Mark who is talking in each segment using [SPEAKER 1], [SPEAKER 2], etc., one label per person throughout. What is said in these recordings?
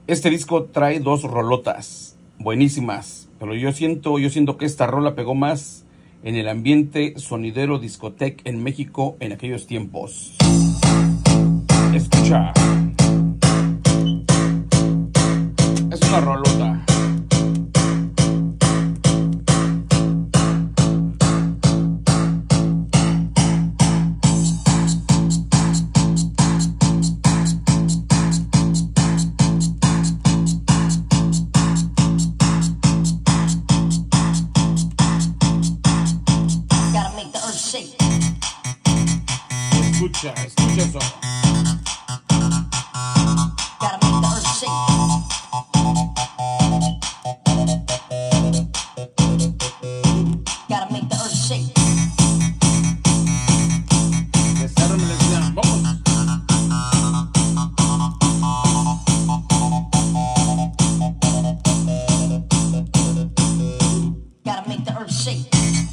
[SPEAKER 1] Este disco trae dos rolotas buenísimas, pero yo siento que esta rola pegó más en el ambiente sonidero discotec en México en aquellos tiempos. Escucha. Es una rolota. Escucha eso.
[SPEAKER 2] Gotta make the earth shake. Gotta make the earth shake.
[SPEAKER 1] Desárrame la slam, vamos.
[SPEAKER 2] Gotta make the earth shake.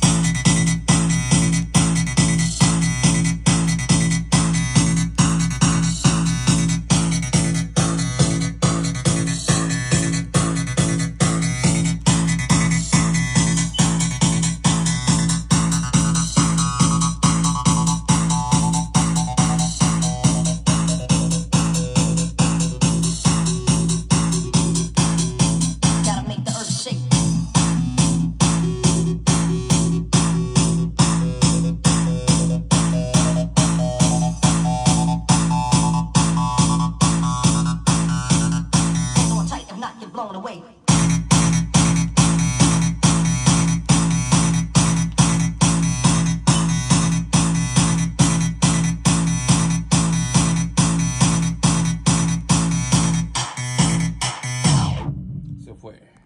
[SPEAKER 2] Blown away.
[SPEAKER 1] Se fue.